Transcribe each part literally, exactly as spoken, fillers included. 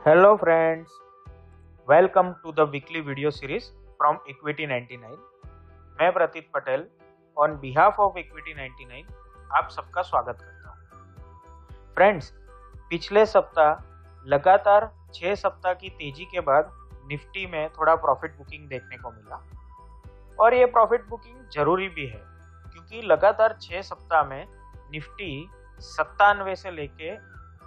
Hello friends, welcome to the weekly video series from Equity ninety-nine. मैं Prateet Patel on behalf of Equity ninety-nine आप सबका स्वागत करता हूँ। फ्रेंड्स, पिछले सप्ताह लगातार छः सप्ताह की तेजी के बाद निफ्टी में थोड़ा प्रॉफिट बुकिंग देखने को मिला और ये प्रॉफिट बुकिंग जरूरी भी है क्योंकि लगातार छः सप्ताह में निफ्टी सत्तानवे से लेके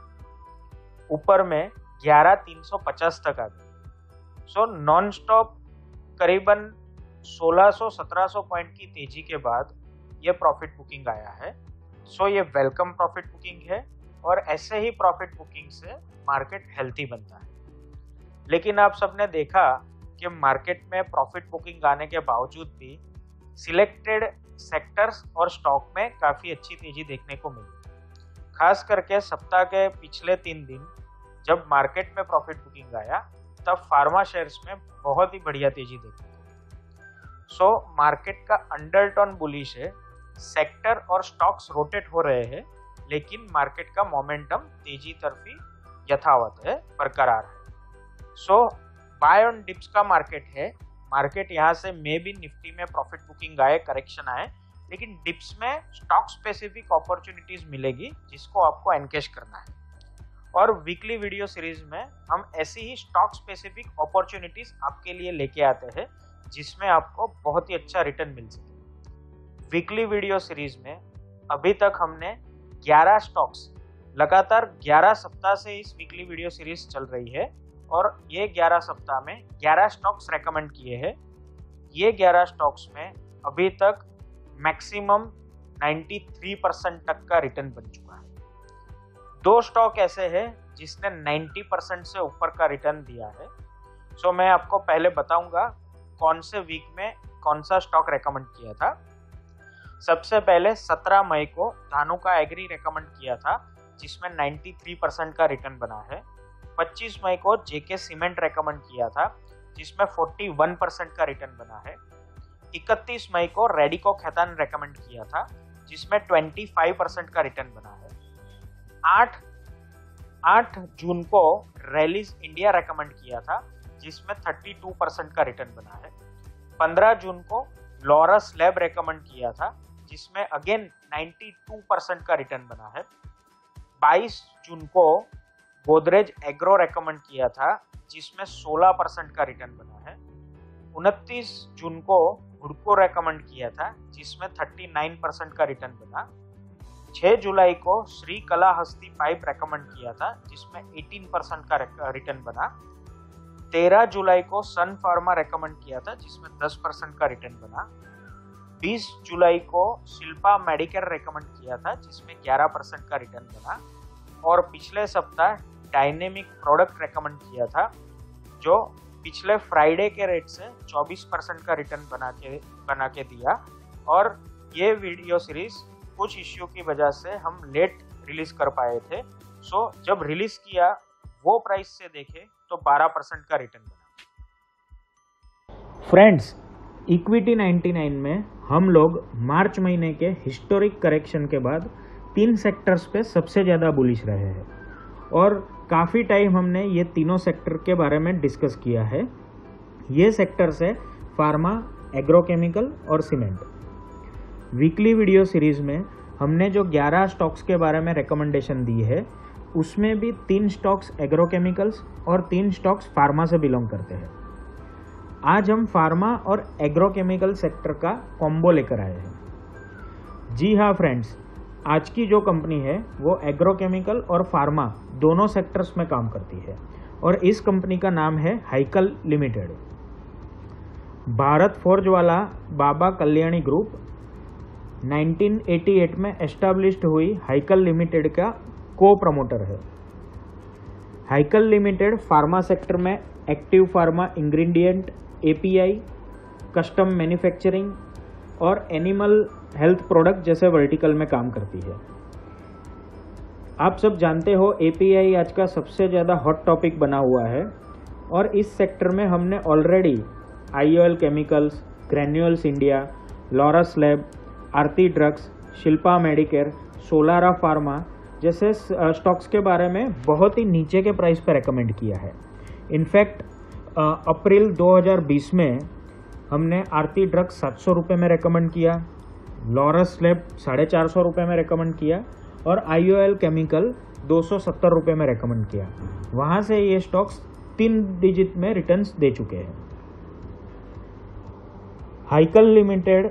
ऊपर में ग्यारह तीन सौ पचास तक आ गई। सो नॉन स्टॉप करीबन सोलह सौ सत्रह सौ पॉइंट की तेजी के बाद ये प्रॉफिट बुकिंग आया है। सो ये वेलकम प्रॉफिट बुकिंग है और ऐसे ही प्रॉफिट बुकिंग से मार्केट हेल्थी बनता है। लेकिन आप सबने देखा कि मार्केट में प्रॉफिट बुकिंग आने के बावजूद भी सिलेक्टेड सेक्टर्स और स्टॉक में काफ़ी अच्छी तेजी देखने को मिली। खास करके सप्ताह के पिछले तीन दिन जब मार्केट में प्रॉफिट बुकिंग आया तब फार्मा शेयर्स में बहुत ही बढ़िया तेजी देखने को मिली। सो मार्केट का अंडरटोन बुलिश है, सेक्टर और स्टॉक्स रोटेट हो रहे हैं, लेकिन मार्केट का मोमेंटम तेजी तरफी यथावत है, बरकरार है। सो बाय ऑन डिप्स का मार्केट है। मार्केट यहाँ से मे भी निफ्टी में प्रॉफिट बुकिंग आए, करेक्शन आए, लेकिन डिप्स में स्टॉक स्पेसिफिक अपॉर्चुनिटीज मिलेगी जिसको आपको एनकेश करना है। और वीकली वीडियो सीरीज में हम ऐसी ही स्टॉक स्पेसिफिक अपॉर्चुनिटीज आपके लिए लेके आते हैं जिसमें आपको बहुत ही अच्छा रिटर्न मिल सके। वीकली वीडियो सीरीज में अभी तक हमने ग्यारह स्टॉक्स, लगातार ग्यारह सप्ताह से इस वीकली वीडियो सीरीज चल रही है और ये ग्यारह सप्ताह में ग्यारह स्टॉक्स रेकमेंड किए हैं। ये ग्यारह स्टॉक्स में अभी तक मैक्सिमम तिरानवे परसेंट तक का रिटर्न बन चुका है। दो स्टॉक ऐसे हैं जिसने नब्बे परसेंट से ऊपर का रिटर्न दिया है। सो मैं आपको पहले बताऊंगा कौन से वीक में कौन सा स्टॉक रेकमेंड किया था। सबसे पहले सत्रह मई को धानुका एग्री रेकमेंड किया था जिसमें तिरानवे परसेंट का रिटर्न बना है। पच्चीस मई को जेके सीमेंट रेकमेंड किया था जिसमें इकतालीस परसेंट का रिटर्न बना है। इकतीस मई को रेडिको खैतान रेकमेंड किया था जिसमें पच्चीस परसेंट का रिटर्न बना है। आठ आठ जून को रैलीज इंडिया रेकमेंड किया था जिसमें बत्तीस परसेंट का रिटर्न बना है। पंद्रह जून को लॉरस लैब रेकमेंड किया था जिसमें अगेन बानवे परसेंट का रिटर्न बना है। बाईस जून को गोदरेज एग्रो रेकमेंड किया था जिसमें सोलह परसेंट का रिटर्न बना है। उनतीस जून को हुडको रेकमेंड किया था जिसमें उनतालीस परसेंट का रिटर्न बना। छह जुलाई को श्री कला हस्ती पाइप रेकमेंड किया था जिसमें अठारह परसेंट का रिटर्न बना। तेरह जुलाई को सन फार्मा रेकमेंड किया था जिसमें दस परसेंट का रिटर्न बना। बीस जुलाई को शिल्पा मेडिकेयर रेकमेंड किया था जिसमें ग्यारह परसेंट का रिटर्न बना। और पिछले सप्ताह डायनेमिक प्रोडक्ट रेकमेंड किया था जो पिछले फ्राइडे के रेट से चौबीस परसेंट का रिटर्न बना के बना के दिया। और ये वीडियो सीरीज कुछ इश्यू की वजह से हम लेट रिलीज कर पाए थे। सो जब रिलीज किया वो प्राइस से देखे तो बारह परसेंट का रिटर्न बना। फ्रेंड्स, इक्विटी निन्यानवे में हम लोग मार्च महीने के हिस्टोरिक करेक्शन के बाद तीन सेक्टर्स पे सबसे ज़्यादा बुलिश रहे हैं और काफ़ी टाइम हमने ये तीनों सेक्टर के बारे में डिस्कस किया है। ये सेक्टर्स है फार्मा, एग्रोकेमिकल और सीमेंट। वीकली वीडियो सीरीज में हमने जो ग्यारह स्टॉक्स के बारे में रिकमेंडेशन दी है उसमें भी तीन स्टॉक्स एग्रोकेमिकल्स और तीन स्टॉक्स फार्मा से बिलोंग करते हैं। आज हम फार्मा और एग्रोकेमिकल सेक्टर का कॉम्बो लेकर आए हैं। जी हाँ फ्रेंड्स, आज की जो कंपनी है वो एग्रोकेमिकल और फार्मा दोनों सेक्टर्स में काम करती है और इस कंपनी का नाम है हाइकल लिमिटेड। भारत फोर्ज वाला बाबा कल्याणी ग्रुप उन्नीस सौ अट्ठासी में एस्टैब्लिश्ड हुई हाइकल लिमिटेड का को प्रमोटर है। हाइकल लिमिटेड फार्मा सेक्टर में active pharma ingredient, API, custom manufacturing और एनिमल हेल्थ प्रोडक्ट जैसे वर्टिकल में काम करती है। आप सब जानते हो एपीआई आज का सबसे ज़्यादा हॉट टॉपिक बना हुआ है और इस सेक्टर में हमने already IOL chemicals, granules India, Laurus lab, Aarti drugs, Shilpa medicare, Solara pharma जैसे स्टॉक्स के बारे में बहुत ही नीचे के प्राइस पे रेकमेंड किया है। इनफैक्ट अप्रैल दो हज़ार बीस में हमने आरती ड्रग्स सात सौ रुपये में रेकमेंड किया, लॉरस लैब साढ़े चार सौ रुपये में रेकमेंड किया और आई ओ एल केमिकल दो सौ सत्तर रुपये में रेकमेंड किया। वहाँ से ये स्टॉक्स तीन डिजिट में रिटर्न्स दे चुके हैं। हाइकल लिमिटेड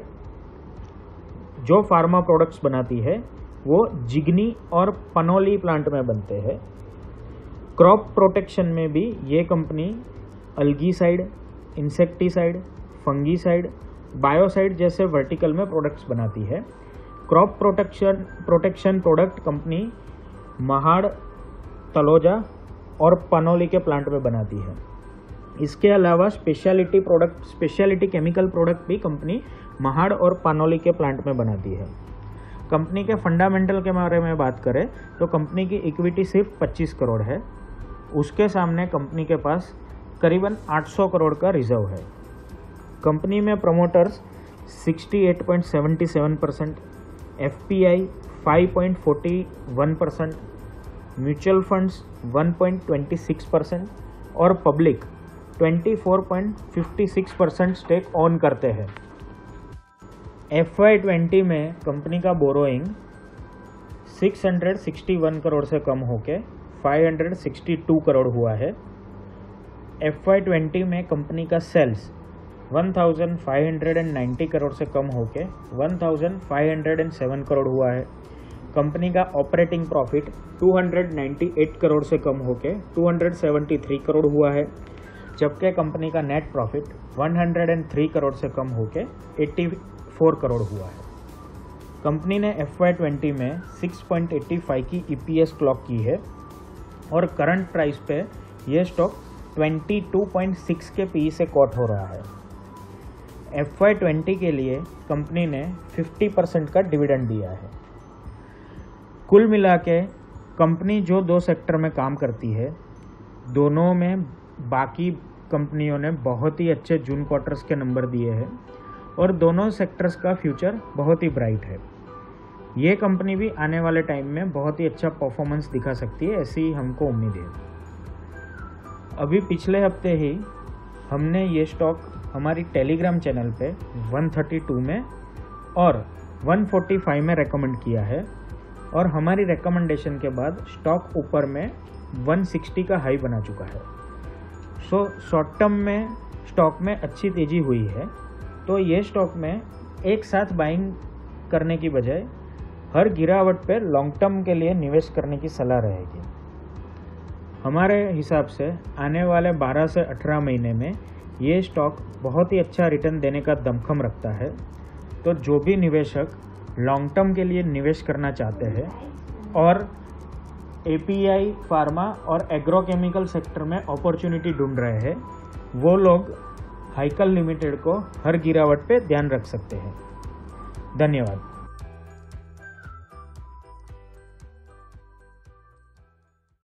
जो फार्मा प्रोडक्ट्स बनाती है वो जिग्नी और पनोली प्लांट में बनते हैं। क्रॉप प्रोटेक्शन में भी ये company algicide, insecticide, fungicide, biocide जैसे वर्टिकल में प्रोडक्ट्स बनाती है। Crop protection protection product company Mahad, Taloja और पनोली के प्लांट में बनाती है। इसके अलावा speciality product speciality chemical product भी कंपनी महाड़ और पनोली के प्लांट में बनाती है। कंपनी के फंडामेंटल के बारे में बात करें तो कंपनी की इक्विटी सिर्फ पच्चीस करोड़ है। उसके सामने कंपनी के पास करीबन आठ सौ करोड़ का रिजर्व है। कंपनी में प्रमोटर्स अड़सठ पॉइंट सात सात परसेंट, एफ पी आई पाँच पॉइंट चार एक परसेंट, म्यूचुअल फंड्स एक पॉइंट दो छह परसेंट और पब्लिक चौबीस पॉइंट पाँच छह परसेंट स्टेक ऑन करते हैं। एफ वाई ट्वेंटी में कंपनी का बोरोइंग छह सौ इकसठ करोड़ से कम होकर पाँच सौ बासठ करोड़ हुआ है। एफ वाई ट्वेंटी में कंपनी का सेल्स पंद्रह सौ नब्बे करोड़ से कम होकर पंद्रह सौ सात करोड़ हुआ है। कंपनी का ऑपरेटिंग प्रॉफिट दो सौ अट्ठानवे करोड़ से कम होकर दो सौ तिहत्तर करोड़ हुआ है, जबकि कंपनी का नेट प्रॉफिट एक सौ तीन करोड़ से कम होकर चौरासी करोड़ हुआ है। कंपनी ने एफ वाई ट्वेंटी में छह पॉइंट आठ पाँच की ई पी एस क्लॉक की है और करंट प्राइस पे ये स्टॉक बाईस पॉइंट छह के पी ई से कोट हो रहा है। एफ वाई ट्वेंटी के लिए कंपनी ने पचास परसेंट का डिविडेंड दिया है। कुल मिला के कंपनी जो दो सेक्टर में काम करती है, दोनों में बाकी कंपनियों ने बहुत ही अच्छे जून क्वार्टर्स के नंबर दिए हैं और दोनों सेक्टर्स का फ्यूचर बहुत ही ब्राइट है। ये कंपनी भी आने वाले टाइम में बहुत ही अच्छा परफॉर्मेंस दिखा सकती है, ऐसी हमको उम्मीद है। अभी पिछले हफ्ते ही हमने ये स्टॉक हमारी टेलीग्राम चैनल पे एक सौ बत्तीस में और एक सौ पैंतालीस में रेकमेंड किया है और हमारी रेकमेंडेशन के बाद स्टॉक ऊपर में एक सौ साठ का हाई बना चुका है। सो शॉर्ट टर्म में स्टॉक में अच्छी तेज़ी हुई है, तो ये स्टॉक में एक साथ बाइंग करने की बजाय हर गिरावट पे लॉन्ग टर्म के लिए निवेश करने की सलाह रहेगी। हमारे हिसाब से आने वाले बारह से अठारह महीने में ये स्टॉक बहुत ही अच्छा रिटर्न देने का दमखम रखता है। तो जो भी निवेशक लॉन्ग टर्म के लिए निवेश करना चाहते हैं और ए पी आई, फार्मा और एग्रोकेमिकल सेक्टर में अपॉर्चुनिटी ढूंढ रहे हैं, वो लोग हाइकल लिमिटेड को हर गिरावट पे ध्यान रख सकते हैं। धन्यवाद।